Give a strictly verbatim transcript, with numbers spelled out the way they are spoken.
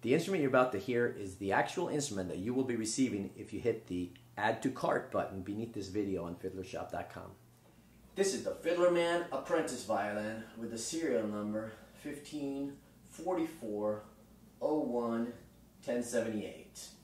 The instrument you're about to hear is the actual instrument that you will be receiving if you hit the Add to Cart button beneath this video on fiddler shop dot com. This is the Fiddlerman Apprentice Violin with the serial number fifteen forty-four oh one ten seventy-eight.